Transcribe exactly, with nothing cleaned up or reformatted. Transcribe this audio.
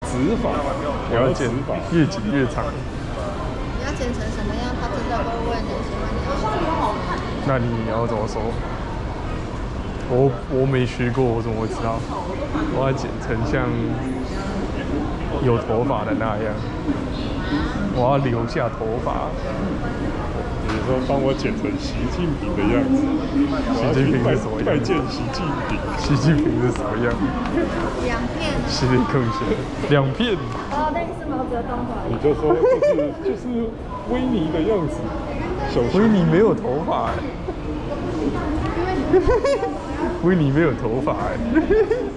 直发， 我要剪越剪越长。 你要剪成什么样？他真的会问你，请问你要怎么？ 那你要怎么说？我我没学过，我怎么会知道？我要剪成像有头发的那样，我要留下头发。 比如说，帮我剪成习近平的样子。 习近平是什么样？ 拜见习近平。 习近平是什么样？ 两片。 习近平两片。 哦，类似毛泽东吧。 你就说就是就是维尼的样子。 维尼没有头发哎。维尼没有头发哎。